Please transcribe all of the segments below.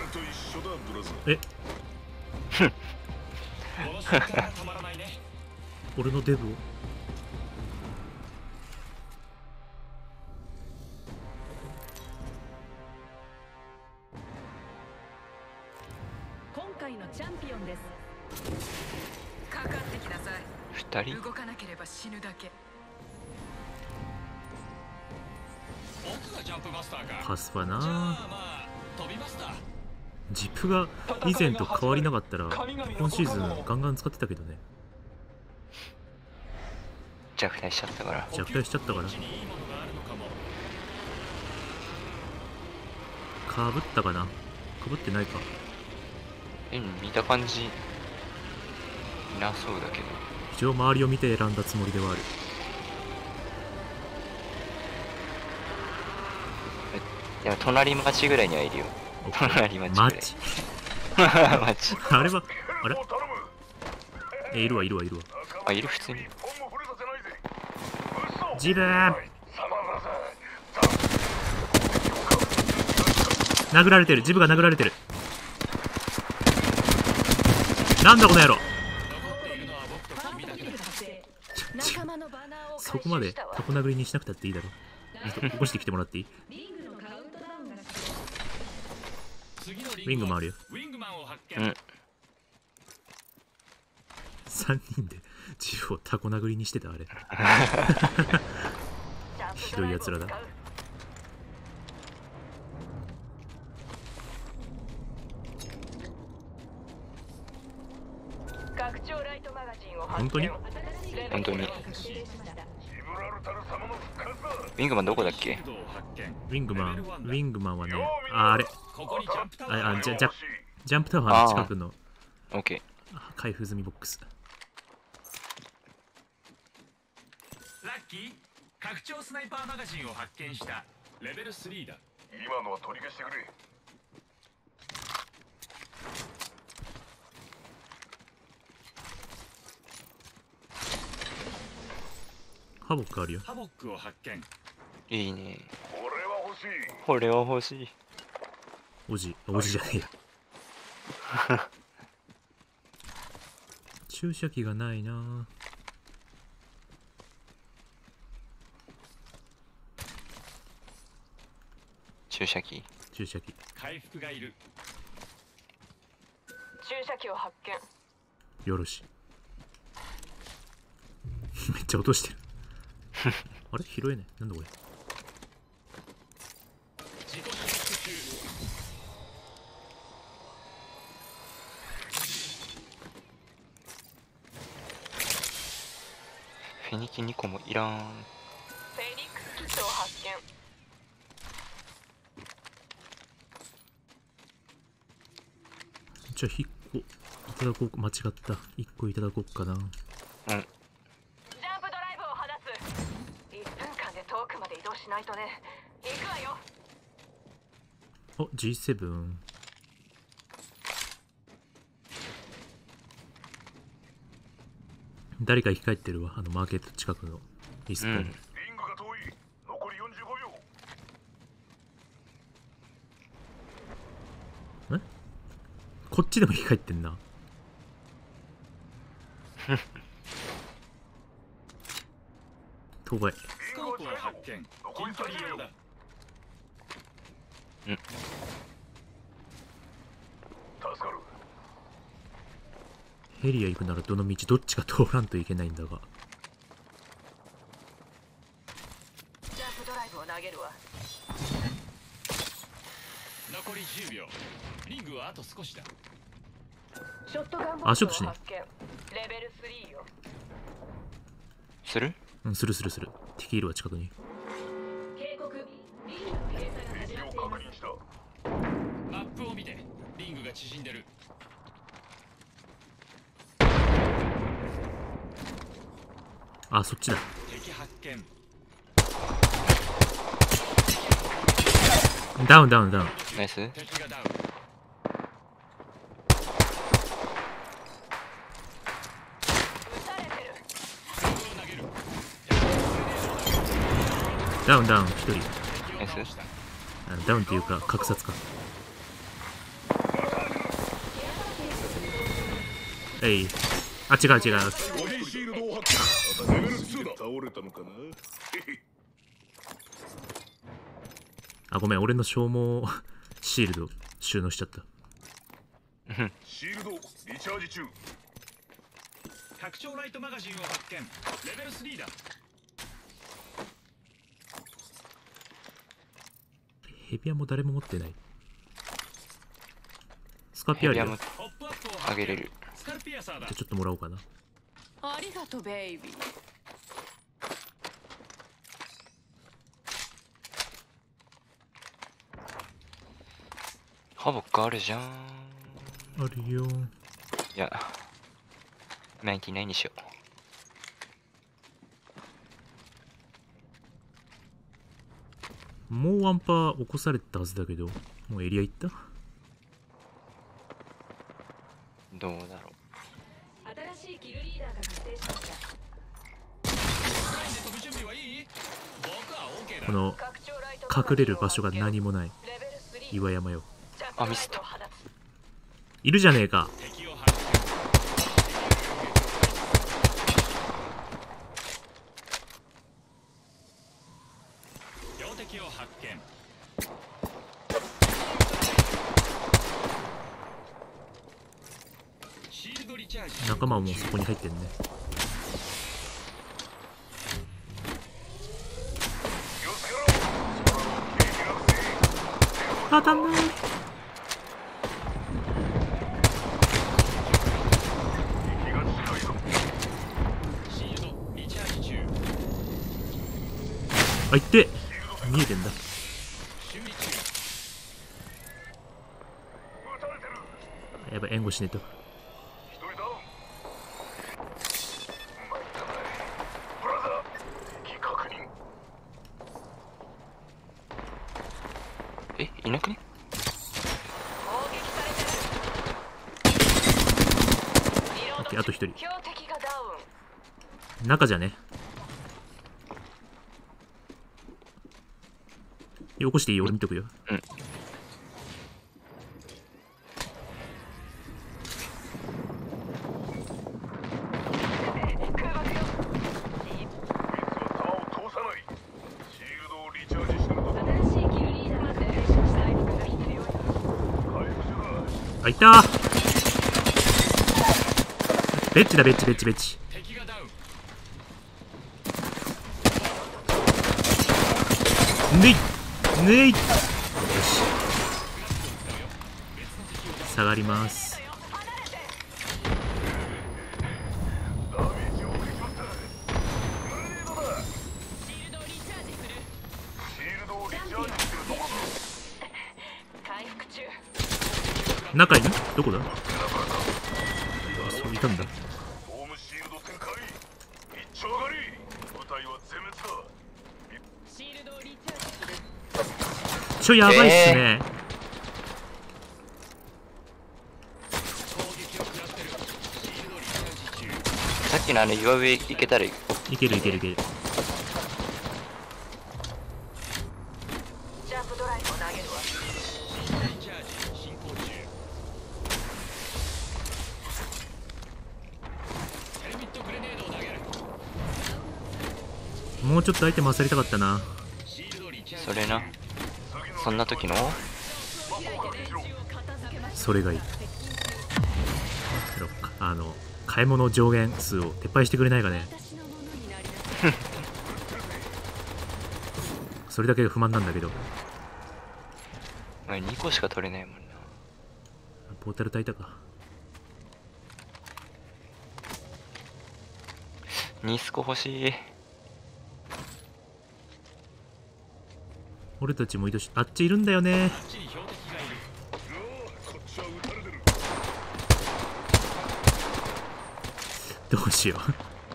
え俺のデブを今回のチャンピオンです。かかってきなさい。 2人動かなければ死ぬだけ。 パスパな。ジップが以前と変わりなかったら今シーズンガンガン使ってたけどね。 弱体しちゃったから。 弱体しちゃったから。かぶったかな。かぶってないか。 見た感じいなそうだけど。 一応周りを見て選んだつもりではある。 でも隣町ぐらいにはいるよ。隣町ぐらい。町あれはあれいるわいるわいるわ。 あ、いる普通に。 ジブー殴られてる。ジブが殴られてる。なんだこの野郎。そこまでタコ殴りにしなくたっていいだろ。起こしてきてもらっていい？ウィングもあるよ。 うん。 3人でジブをタコ殴りにしてたあれ。ひどいやつらだ。本当に？ 本当に。ウィングマンどこだっけ？ ウィングマンはね、あれジャンプタワーの近くの開封済みボックス。 ラッキー、拡張スナイパーマガジンを発見した。レベル3だ。今のは取り消してくれ。 ハボックあるよ。 ハボックを発見。 いいね。 これは欲しい。 これは欲しい。 おじじゃねえや。注射器がないな。 注射器。 回復がいる。 注射器を発見。 よろし。めっちゃ落としてる。あれ拾えねえ。なんだこれ。 フェニキ2個もいらん。 フェニックスキットを発見。 じゃあ1個いただこう。間違った。1個いただこうかな。 うん。 ジャンプドライブを放つ。1分間で遠くまで移動しないとね。行くわよ。 お、G7。誰か生き返ってるわ。マーケット近くのリスポン。 リングが遠い。残り45秒。 え？こっちでも生き返ってんな。遠吠え。 スコープを発見。近距離用だ。 うん。 助かる。 ヘリア行くならどの道どっちか通らんといけないんだが。 ジャンプドライブを投げるわ。 残り10秒。リングはあと少しだ。 ショットガンボあ、ショットしね。 レベル3よ。 する？ うん、する。テキールは近くに。 警告。リングの閉鎖が始まっています。 マップを見て。リングが縮んでる。 あ、そっちだ。 敵発見。 ダウン。 ナイス。 敵がダウン。 ダウン1人。 ナイス。 ダウンっていうか格殺か。 えい。あ、違う違う。あ、ごめん、俺の消耗シールド収納しちゃった。 シールドリチャージ中。拡張ライトマガジンを発見。レベル3だ。 ヘビアも誰も持ってない。スカピアリアあげれる。 じゃあちょっともらおうかな。 ありがとうベイビー。 ハボックあるじゃん。 あるよ。 いや、99にしよう。もうワンパー起こされたはずだけど、もうエリア行った？ どうだろう。 新しいキルリーダーが確定しました。 この隠れる場所が何もない岩山よ。 あ、ミスった。 いるじゃねえか。仲間はもうそこに入ってんね。当たんない。あ、いって見えてんだ。やばい、援護しねえと。 え、いなくね？ オッケー、あと一人。中じゃね。起こしていいよ、俺見とくよ。 うん。 あ、いたー。ベッチだ、ベッチベッチベッチ。ねいねい。よし、下がります。中にどこだ？あ、そういたんだ。ちょ、やばいっすね。 さっきの岩上行けたらいけるいけるいける。 ジャンプドライブを投げるわ。 もうちょっとアイテム焦りたかったな。 それな。そんな時のそれがいい。買い物上限数を撤廃してくれないかね。それだけが不満なんだけど。 2個しか取れないもんな。 ポータル焚いたか。 ニスコ欲しい。 俺たちも移動し、あっちいるんだよね。どうしよう。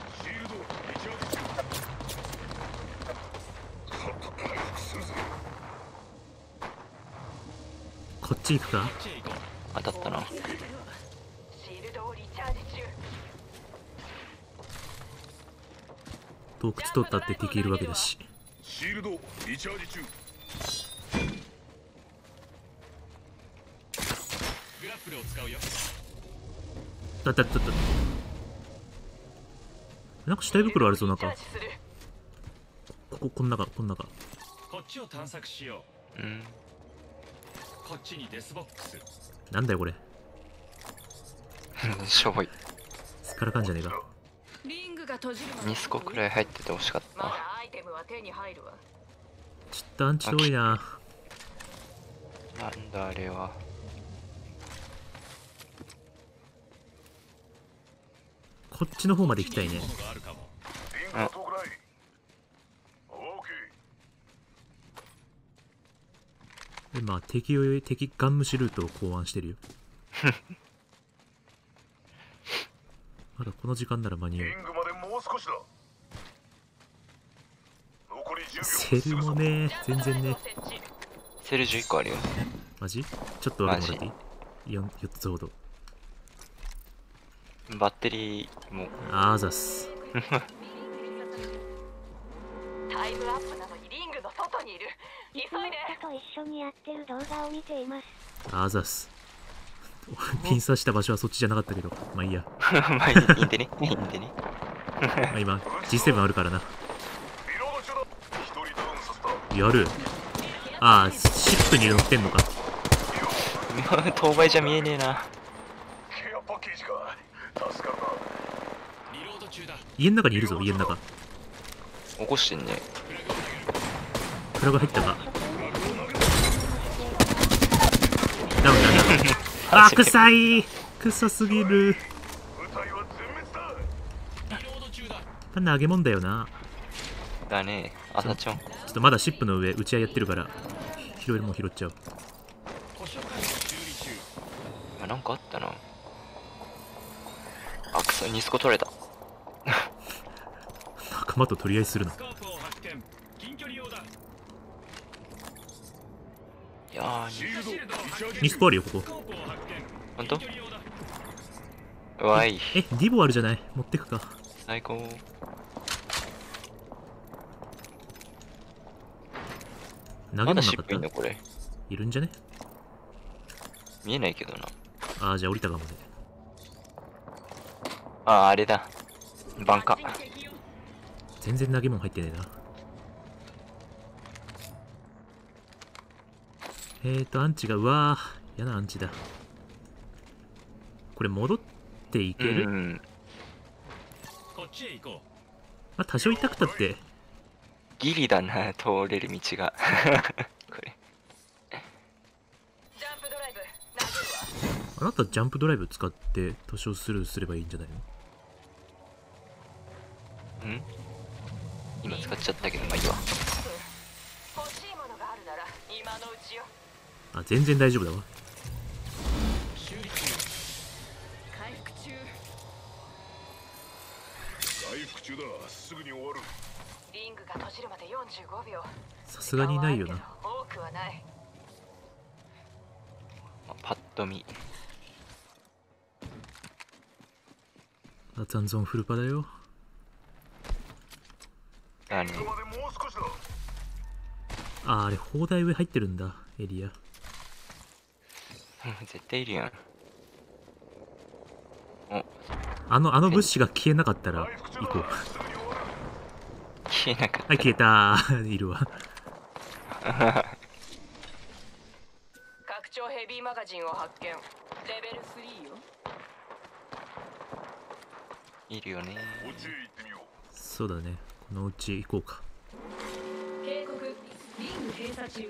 こっち行くか。 当たったな。 洞窟取ったって敵いるわけだし。 シールドリチャージ中。グラップルを使うよ。 なんか死体袋あるぞ。なんかこん中。 こっちを探索しよう。こっちにデスボックス。 なんだよこれ。 しょぼい。 すっからかんじゃねえか。 リングが閉じるまでニスコくらい入っててほしかっまた。 だアイテムは手に入るわ。 ちょっとアンチ多いな。 なんだあれは。 こっちの方まで行きたいね。今敵ガン無視ルートを考案してるよ。まだこの時間なら間に合う。セルもね、全然ね。 セル11個あるよ。 マジ？ちょっと俺もらっていい？ 4つほど。 バッテリーも。 あざっす。 タイムアップなのにリングの外にいる。急いで。 と一緒にやってる動画を見ています。 あざっす。ピン刺した場所はそっちじゃなかったけど、まあいいや。 まあいいんでね。いいんでね。 まあ今 G7 あるからな。やる。ああ、シップに乗ってんのか。 当倍じゃ見えねえな。 家の中にいるぞ、家の中。 起こしてんね。 フラグ入ったか。ダウン。あー、臭い。臭すぎる。投げもんだよな。 だね。朝ちゃん。 ちょっとまだシップの上打ち合いやってるから拾えるもん拾っちゃう。 あ、なんかあったな。あ、くそ、ニスコ取れた。 仲間と取り合いするな。 いやー、 ニスコあるよここ。 ほんと？うわい。 ディボあるじゃない。持ってくか。 最高。 投げまだシッもなかった。 プいんのこれ。 いるんじゃね。 見えないけどな。 ああ、じゃあ降りたかもね。 あ、あれだ。バンカ。 全然投げもん入ってねえな。アンチが、うわー、嫌なアンチだ。これ戻っていける？まあ多少痛くたって。 ギリだな、通れる道が。これ。 あなたジャンプドライブ使って多少スルーすればいいんじゃないの？ ん？今使っちゃったけど、まあいいわ。 欲しいものがあるなら今のうちよ。 あ、全然大丈夫だわ。 回復中。 すぐに終わる。 リングが閉じるまで45秒。 さすがにないよな。 多くはない。 パッと見。 残存フルパだよ。 何？ あれ砲台上入ってるんだ、エリア。 絶対いるやん。お、 あの物資が消えなかったら行こう。 消えなかった。 はい、消えたー。いるわ。 拡張ヘビーマガジンを発見。レベル3よ。 いるよね。 そうだね。このうち行こうか。 警告、リング閉鎖中。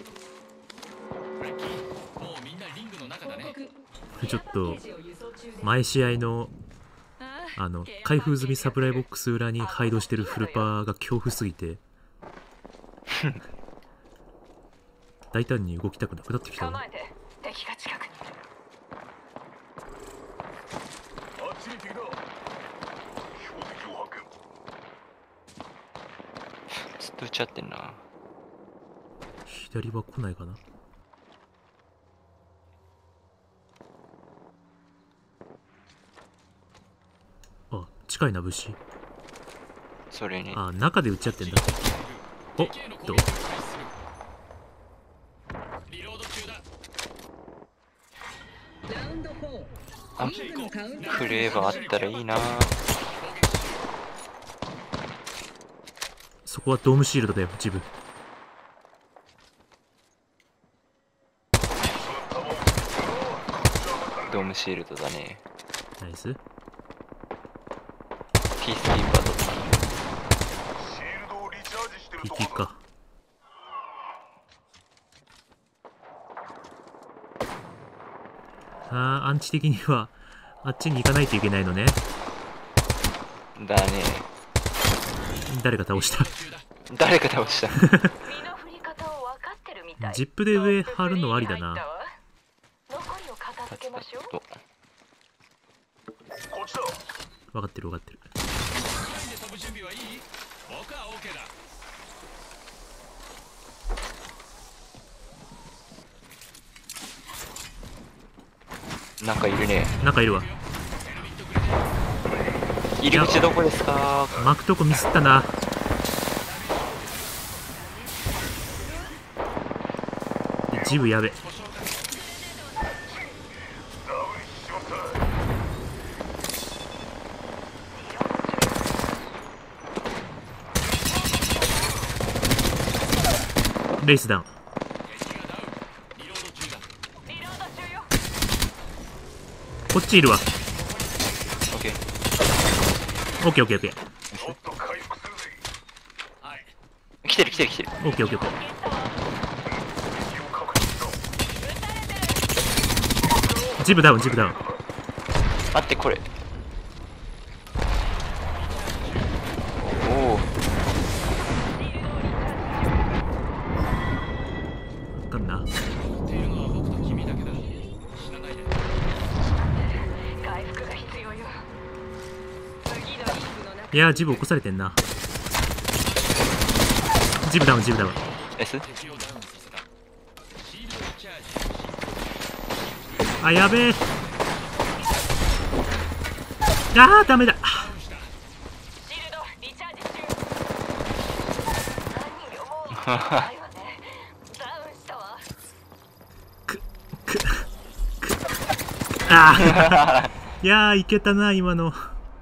もうみんなリングの中だね。 ちょっと前試合の開封済みサプライボックス裏にハイドしてるフルパーが恐怖すぎて大胆に動きたくなくなってきたな。 敵が近くにいる。 ずっと撃ち合ってんな。 左は来ないかな。あ、近いな、物資。 それね。 あ、中で撃っちゃってんだ。おっと。 ラウンド4 あ、フレーバーあったらいいな。 そこはドームシールドだよ、ジブ。 ドームシールドだね。 ナイス。 ピースキーパーと PT か。アンチ的にはあっちに行かないといけないのね。 だね。 誰か倒した。 誰か倒した。 ジップで上張るのありだな。分かってる分かってる。 なんかいるね。 なんかいるわ。 入り口どこですか？ 巻くとこミスったな。ジブやべ。レイスダウン。こっちいるわ。 オッケーオッケーオッケーオッケー。 来てる来てる来てる。 オッケーオッケーオッケー。ジブダウンジブダウン。 待ってこれ。おお。 分かんな。いやー、ジブ起こされてんな。ジブダウンジブダウン。 S？ あ、やべえ。あー、ダメだ。あーいやー、いけたな今の。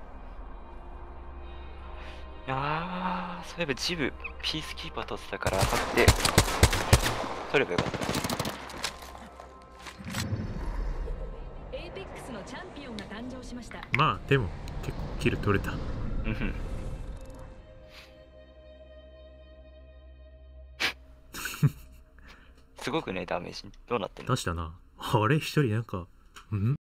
ああ、そういえばジブピースキーパー取ってたから当たって取ればよかった。 まあでも結構キル取れた。 うんすごくね、ダメージどうなってんの？ 出したな。あれ一人なんか、ん